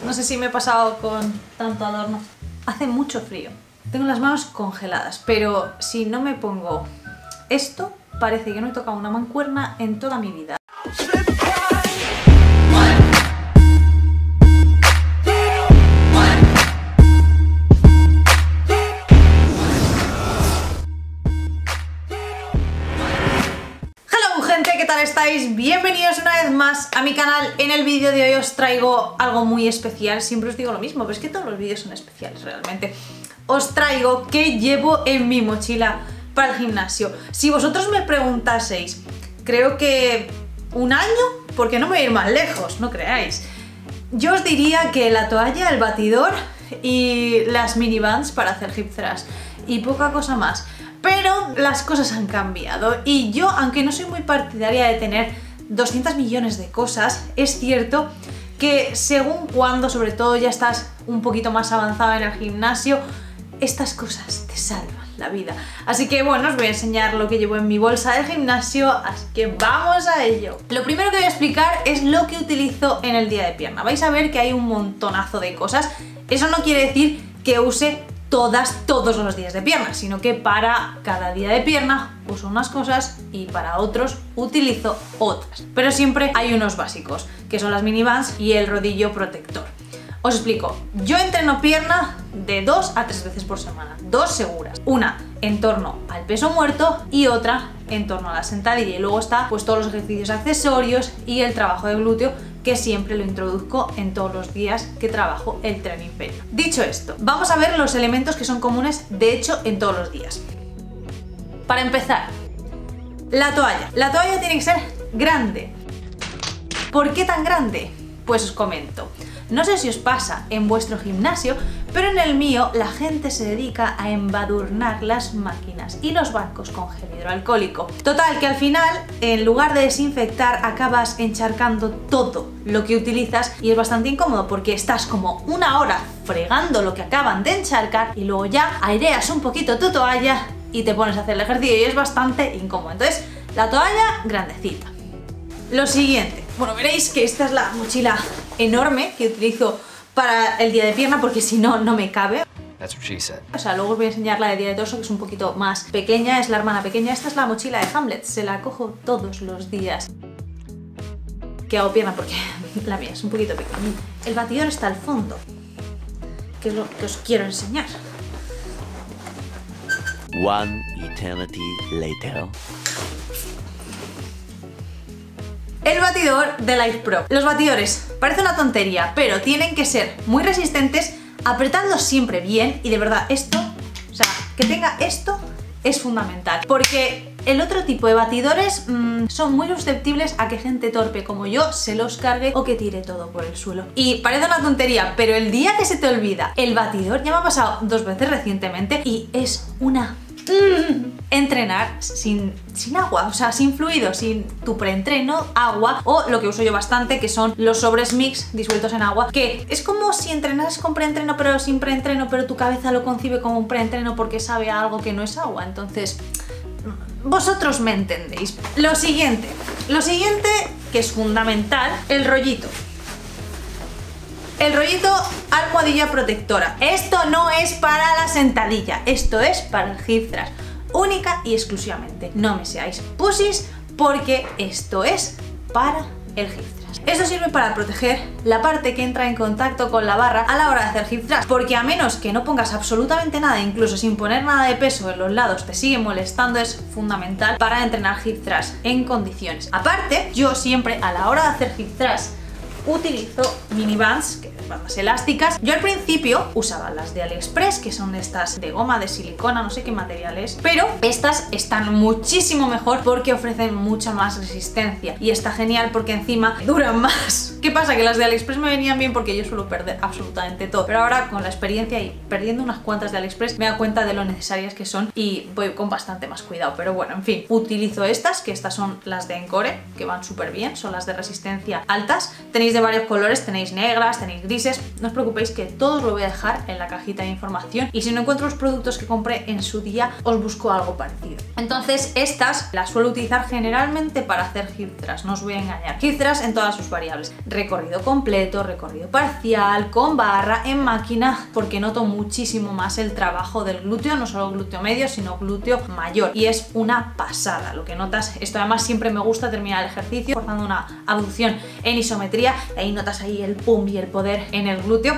No sé si me he pasado con tanto adorno. Hace mucho frío. Tengo las manos congeladas, pero si no me pongo esto, parece que no he tocado una mancuerna en toda mi vida. ¿Qué tal estáis? Bienvenidos una vez más a mi canal. En el vídeo de hoy os traigo algo muy especial. Siempre os digo lo mismo, pero es que todos los vídeos son especiales realmente. Os traigo qué llevo en mi mochila para el gimnasio. Si vosotros me preguntaseis, creo que un año, porque no me voy a ir más lejos, no creáis. Yo os diría que la toalla, el batidor y las mini bands para hacer hip thrust y poca cosa más. Pero las cosas han cambiado y yo, aunque no soy muy partidaria de tener 200 millones de cosas, es cierto que según cuando, sobre todo ya estás un poquito más avanzado en el gimnasio, estas cosas te salvan la vida. Así que bueno, os voy a enseñar lo que llevo en mi bolsa del gimnasio, así que vamos a ello. Lo primero que voy a explicar es lo que utilizo en el día de pierna. Vais a ver que hay un montonazo de cosas. Eso no quiere decir que use todos los días de pierna, sino que para cada día de pierna uso unas cosas y para otros utilizo otras. Pero siempre hay unos básicos, que son las mini bands y el rodillo protector. Os explico, yo entreno pierna de 2 a 3 veces por semana, 2 seguras. Una en torno al peso muerto y otra en torno a la sentadilla. Y luego está pues todos los ejercicios accesorios y el trabajo de glúteo, que siempre lo introduzco en todos los días que trabajo el tren inferior. Dicho esto, vamos a ver los elementos que son comunes de hecho en todos los días. Para empezar, la toalla. La toalla tiene que ser grande. ¿Por qué tan grande? Pues os comento. No sé si os pasa en vuestro gimnasio, pero en el mío la gente se dedica a embadurnar las máquinas y los bancos con gel hidroalcohólico. Total, que al final, en lugar de desinfectar, acabas encharcando todo lo que utilizas y es bastante incómodo porque estás como una hora fregando lo que acaban de encharcar y luego ya aireas un poquito tu toalla y te pones a hacer el ejercicio y es bastante incómodo. Entonces, la toalla grandecita. Lo siguiente, bueno, veréis que esta es la mochila enorme que utilizo para el día de pierna porque si no, no me cabe. O sea, luego os voy a enseñar la de día de torso, que es un poquito más pequeña, es la hermana pequeña. Esta es la mochila de Hamlet, se la cojo todos los días que hago pierna porque la mía es un poquito pequeñita. El batidor está al fondo, que es lo que os quiero enseñar. One eternity later. El batidor de Life Pro. Los batidores, parece una tontería, pero tienen que ser muy resistentes, apretadlos siempre bien y de verdad esto, o sea, que tenga esto es fundamental. Porque el otro tipo de batidores son muy susceptibles a que gente torpe como yo se los cargue o que tire todo por el suelo. Y parece una tontería, pero el día que se te olvida el batidor, ya me ha pasado 2 veces recientemente y es una... entrenar sin agua, o sea, sin fluido, sin tu preentreno, agua o lo que uso yo bastante, que son los sobres mix disueltos en agua, que es como si entrenases con preentreno pero sin preentreno, pero tu cabeza lo concibe como un preentreno porque sabe a algo que no es agua. Entonces, vosotros me entendéis. Lo siguiente que es fundamental, el rollito. El rollito almohadilla protectora. Esto no es para la sentadilla, esto es para el hip thrust, única y exclusivamente. No me seáis pussies porque esto es para el hip thrust. Esto sirve para proteger la parte que entra en contacto con la barra a la hora de hacer hip thrust, porque a menos que no pongas absolutamente nada, incluso sin poner nada de peso en los lados, te sigue molestando, es fundamental para entrenar hip thrust en condiciones. Aparte, yo siempre a la hora de hacer hip thrust utilizo mini bands, que son bandas elásticas. Yo al principio usaba las de AliExpress, que son estas de goma, de silicona, no sé qué material es, pero estas están muchísimo mejor porque ofrecen mucha más resistencia y está genial porque encima duran más. ¿Qué pasa? Que las de AliExpress me venían bien porque yo suelo perder absolutamente todo, pero ahora con la experiencia y perdiendo unas cuantas de AliExpress me he dado cuenta de lo necesarias que son y voy con bastante más cuidado. Pero bueno, en fin, utilizo estas, que estas son las de Encore, que van súper bien, son las de resistencia altas. Tenéis de varios colores, tenéis negras, tenéis grises, no os preocupéis que todo os lo voy a dejar en la cajita de información y si no encuentro los productos que compré en su día os busco algo parecido. Entonces estas las suelo utilizar generalmente para hacer hip thrust, no os voy a engañar. Hip thrust en todas sus variables, recorrido completo, recorrido parcial, con barra, en máquina, porque noto muchísimo más el trabajo del glúteo, no solo glúteo medio sino glúteo mayor y es una pasada lo que notas. Esto además siempre me gusta terminar el ejercicio forzando una abducción en isometría y ahí notas ahí el pum y el poder en el glúteo.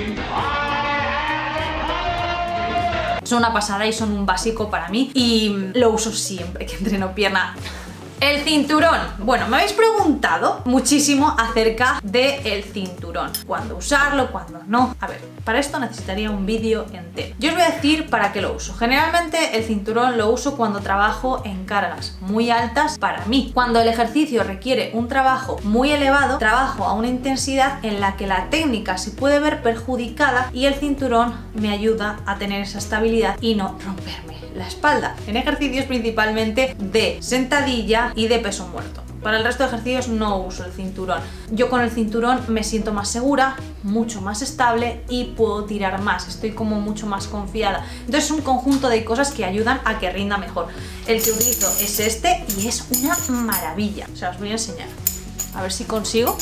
Son una pasada y son un básico para mí y lo uso siempre que entreno pierna. El cinturón. Bueno, me habéis preguntado muchísimo acerca del cinturón. ¿Cuándo usarlo? ¿Cuándo no? A ver, para esto necesitaría un vídeo entero. Yo os voy a decir para qué lo uso. Generalmente el cinturón lo uso cuando trabajo en cargas muy altas para mí. Cuando el ejercicio requiere un trabajo muy elevado, trabajo a una intensidad en la que la técnica se puede ver perjudicada y el cinturón me ayuda a tener esa estabilidad y no romperme la espalda, en ejercicios principalmente de sentadilla y de peso muerto. Para el resto de ejercicios no uso el cinturón. Yo con el cinturón me siento más segura, mucho más estable y puedo tirar más, estoy como mucho más confiada. Entonces es un conjunto de cosas que ayudan a que rinda mejor. El que utilizo es este y es una maravilla. O sea, os voy a enseñar. A ver si consigo.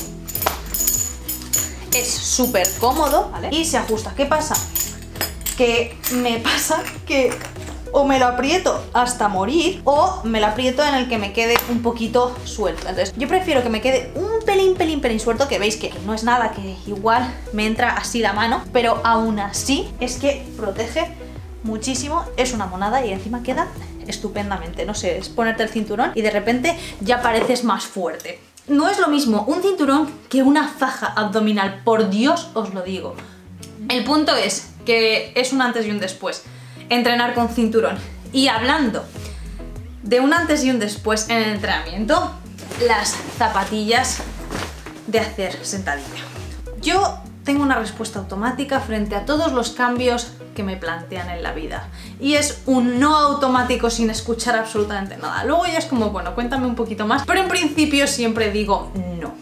Es súper cómodo, ¿vale? Y se ajusta. ¿Qué pasa? Que me pasa que o me lo aprieto hasta morir o me lo aprieto en el que me quede un poquito suelto. Entonces yo prefiero que me quede un pelín suelto, que veis que no es nada, que igual me entra así la mano, pero aún así es que protege muchísimo, es una monada y encima queda estupendamente. No sé, es ponerte el cinturón y de repente ya pareces más fuerte. No es lo mismo un cinturón que una faja abdominal, por Dios os lo digo. El punto es que es un antes y un después entrenar con cinturón. Y hablando de un antes y un después en el entrenamiento, las zapatillas de hacer sentadilla. Yo tengo una respuesta automática frente a todos los cambios que me plantean en la vida y es un no automático sin escuchar absolutamente nada. Luego ya es como, bueno, cuéntame un poquito más, pero en principio siempre digo no.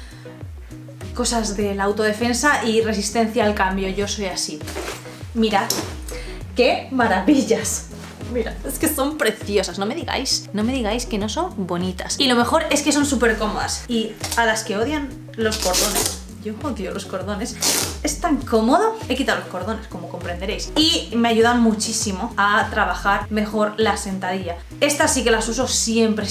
Cosas de la autodefensa y resistencia al cambio, yo soy así. Mirad ¡qué maravillas! Mira, es que son preciosas, no me digáis que no son bonitas. Y lo mejor es que son súper cómodas. Y a las que odian los cordones. Yo odio los cordones. Es tan cómodo. He quitado los cordones, como comprenderéis. Y me ayudan muchísimo a trabajar mejor la sentadilla. Estas sí que las uso siempre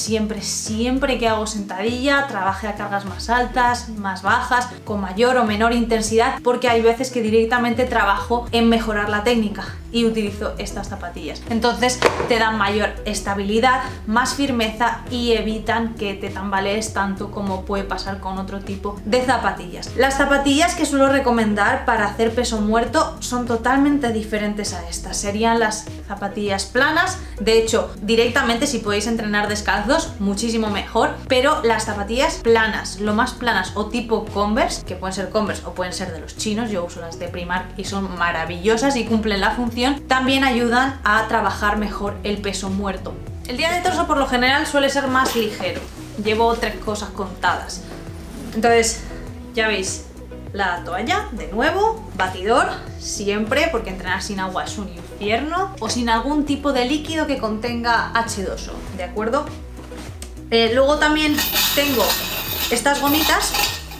que hago sentadilla, trabaje a cargas más altas, más bajas, con mayor o menor intensidad, porque hay veces que directamente trabajo en mejorar la técnica y utilizo estas zapatillas. Entonces te dan mayor estabilidad, más firmeza y evitan que te tambalees tanto como puede pasar con otro tipo de zapatillas. Las zapatillas que suelo recomendar para hacer peso muerto son totalmente diferentes a estas. Serían las zapatillas planas. De hecho, directamente si podéis entrenar descalzos, muchísimo mejor. Pero las zapatillas planas, lo más planas o tipo Converse, que pueden ser Converse o pueden ser de los chinos, yo uso las de Primark y son maravillosas y cumplen la función, también ayudan a trabajar mejor el peso muerto. El día de torso por lo general suele ser más ligero. Llevo 3 cosas contadas. Entonces, ya veis, la toalla, de nuevo, batidor, siempre, porque entrenar sin agua es un infierno, o sin algún tipo de líquido que contenga H2O, ¿de acuerdo? Luego también tengo estas gomitas,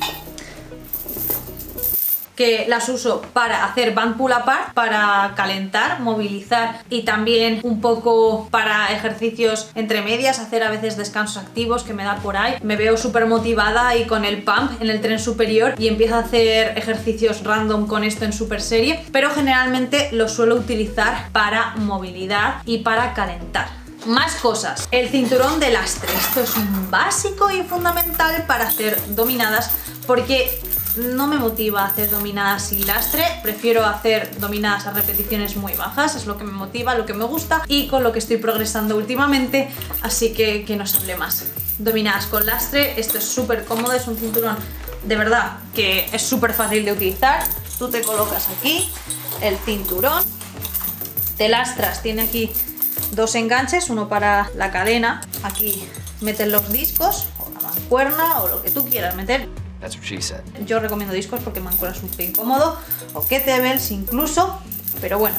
que las uso para hacer band pull apart, para calentar, movilizar y también un poco para ejercicios entre medias, hacer a veces descansos activos que me da por ahí. Me veo súper motivada y con el pump en el tren superior y empiezo a hacer ejercicios random con esto en super serie, pero generalmente lo suelo utilizar para movilidad y para calentar. Más cosas. El cinturón de lastre. Esto es un básico y fundamental para hacer dominadas porque no me motiva hacer dominadas sin lastre, prefiero hacer dominadas a repeticiones muy bajas, es lo que me motiva, lo que me gusta y con lo que estoy progresando últimamente, así que no se hable más. Dominadas con lastre, esto es súper cómodo, es un cinturón de verdad que es súper fácil de utilizar. Tú te colocas aquí el cinturón, te lastras, tiene aquí 2 enganches, uno para la cadena, aquí metes los discos o la mancuerna o lo que tú quieras meter. That's what she said. Yo recomiendo discos porque mancuerna es un poco incómodo, o kettlebells incluso, pero bueno.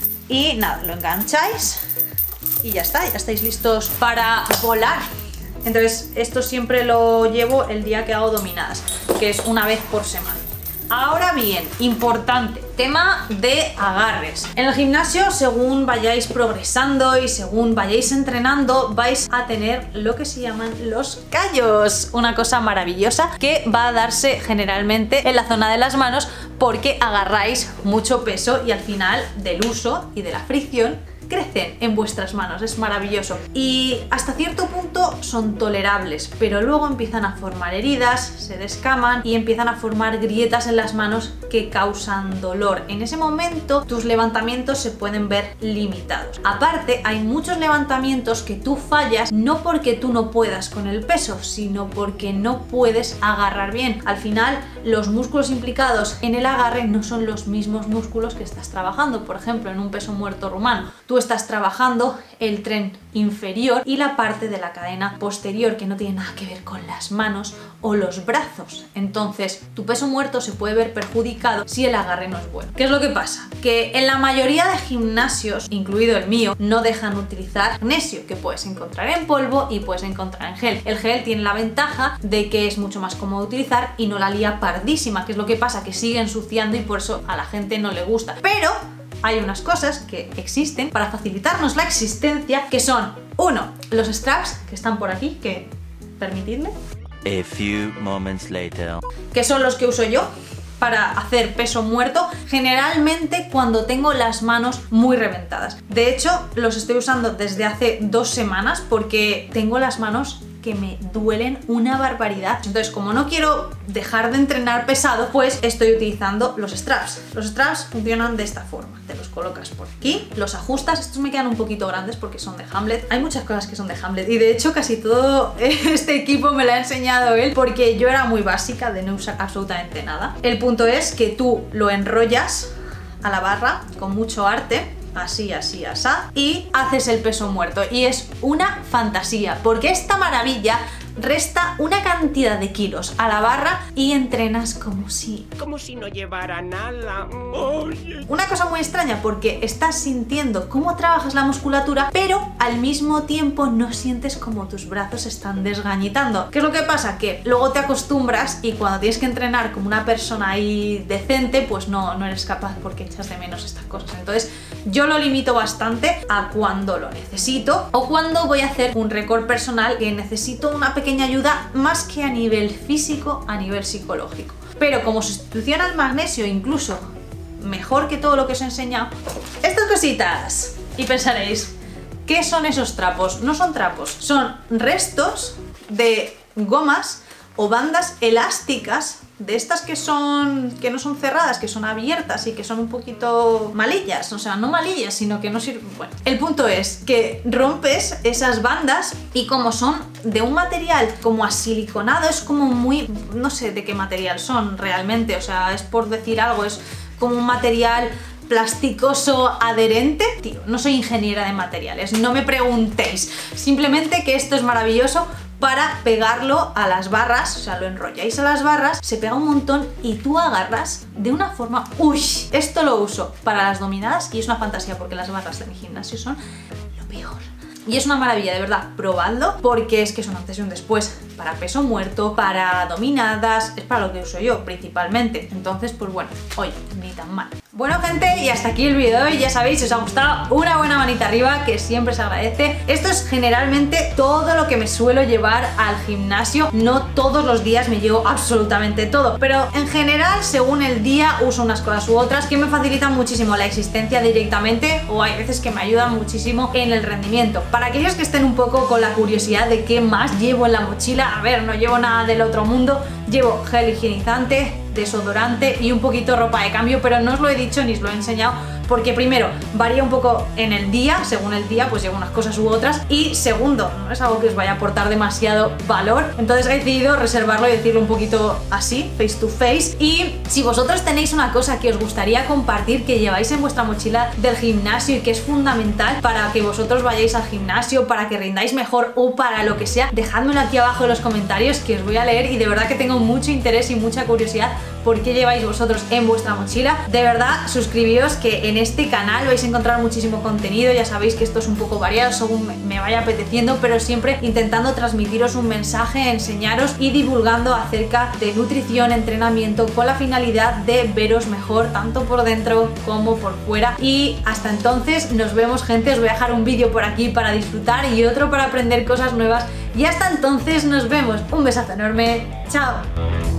Y nada, lo engancháis y ya está, ya estáis listos para volar. Entonces esto siempre lo llevo el día que hago dominadas, que es una vez por semana. Ahora bien, importante, tema de agarres. En el gimnasio, según vayáis progresando y según vayáis entrenando, vais a tener lo que se llaman los callos. Una cosa maravillosa que va a darse generalmente en la zona de las manos porque agarráis mucho peso y al final del uso y de la fricción crecen en vuestras manos, es maravilloso. Y hasta cierto punto son tolerables, pero luego empiezan a formar heridas, se descaman y empiezan a formar grietas en las manos que causan dolor. En ese momento tus levantamientos se pueden ver limitados. Aparte, hay muchos levantamientos que tú fallas no porque tú no puedas con el peso, sino porque no puedes agarrar bien. Al final, los músculos implicados en el agarre no son los mismos músculos que estás trabajando. Por ejemplo, en un peso muerto rumano, tú estás trabajando el tren inferior y la parte de la cadena posterior, que no tiene nada que ver con las manos o los brazos. Entonces, tu peso muerto se puede ver perjudicado si el agarre no es bueno. ¿Qué es lo que pasa? Que en la mayoría de gimnasios, incluido el mío, no dejan utilizar magnesio, que puedes encontrar en polvo y puedes encontrar en gel. El gel tiene la ventaja de que es mucho más cómodo utilizar y no la lía pardísima, que es lo que pasa, que sigue ensuciando y por eso a la gente no le gusta. Pero hay unas cosas que existen para facilitarnos la existencia, que son, uno, los straps, que están por aquí, que permitidme. A few moments later. Que son los que uso yo para hacer peso muerto, generalmente cuando tengo las manos muy reventadas. De hecho, los estoy usando desde hace 2 semanas porque tengo las manos que me duelen una barbaridad. Entonces, como no quiero dejar de entrenar pesado, pues estoy utilizando los straps. Los straps funcionan de esta forma. Te los colocas por aquí, los ajustas. Estos me quedan un poquito grandes porque son de Hamlet. Hay muchas cosas que son de Hamlet y de hecho casi todo este equipo me lo ha enseñado él porque yo era muy básica de no usar absolutamente nada. El punto es que tú lo enrollas a la barra con mucho arte, así, así, así, y haces el peso muerto. Y es una fantasía, porque esta maravilla resta una cantidad de kilos a la barra y entrenas como si no llevara nada. Una cosa muy extraña, porque estás sintiendo cómo trabajas la musculatura, pero al mismo tiempo no sientes como tus brazos están desgañitando. ¿Qué es lo que pasa? Que luego te acostumbras y cuando tienes que entrenar como una persona ahí decente, pues no eres capaz porque echas de menos estas cosas. Entonces yo lo limito bastante a cuando lo necesito o cuando voy a hacer un récord personal que necesito una pequeña ayuda más que a nivel físico, a nivel psicológico. Pero como sustitución al magnesio, incluso mejor que todo lo que os he enseñado, estas cositas. Y pensaréis, ¿qué son esos trapos? No son trapos, son restos de gomas o bandas elásticas de estas que no son cerradas, que son abiertas y que son un poquito malillas, o sea, no malillas, sino que no sirven. Bueno, el punto es que rompes esas bandas y como son de un material como asiliconado, es como muy, no sé de qué material son realmente, o sea, es por decir algo, es como un material plasticoso adherente. Tío, no soy ingeniera de materiales, no me preguntéis, simplemente que esto es maravilloso para pegarlo a las barras, o sea, lo enrolláis a las barras, se pega un montón y tú agarras de una forma... ¡Uy! Esto lo uso para las dominadas y es una fantasía porque las barras de mi gimnasio son lo peor. Y es una maravilla, de verdad, probadlo porque es que es un antes y un después para peso muerto, para dominadas, es para lo que uso yo principalmente. Entonces, pues bueno, oye, ni tan mal. Bueno, gente, y hasta aquí el vídeo de hoy. Ya sabéis, si os ha gustado, una buena manita arriba, que siempre se agradece. Esto es generalmente todo lo que me suelo llevar al gimnasio. No todos los días me llevo absolutamente todo, pero en general, según el día, uso unas cosas u otras que me facilitan muchísimo la existencia directamente, o hay veces que me ayudan muchísimo en el rendimiento. Para aquellos que estén un poco con la curiosidad de qué más llevo en la mochila, a ver, no llevo nada del otro mundo. Llevo gel higienizante, desodorante y un poquito ropa de cambio, pero no os lo he dicho ni os lo he enseñado porque primero varía un poco en el día, según el día pues llevo unas cosas u otras, y segundo, no es algo que os vaya a aportar demasiado valor, entonces he decidido reservarlo y decirlo un poquito así, face to face. Y si vosotros tenéis una cosa que os gustaría compartir, que lleváis en vuestra mochila del gimnasio y que es fundamental para que vosotros vayáis al gimnasio, para que rindáis mejor o para lo que sea, dejádmelo aquí abajo en los comentarios que os voy a leer y de verdad que tengo tengo mucho interés y mucha curiosidad por qué lleváis vosotros en vuestra mochila. De verdad, suscribíos, que en este canal vais a encontrar muchísimo contenido. Ya sabéis que esto es un poco variado según me vaya apeteciendo, pero siempre intentando transmitiros un mensaje, enseñaros y divulgando acerca de nutrición, entrenamiento, con la finalidad de veros mejor tanto por dentro como por fuera. Y hasta entonces nos vemos, gente. Os voy a dejar un vídeo por aquí para disfrutar y otro para aprender cosas nuevas, y hasta entonces nos vemos. Un besazo enorme, chao.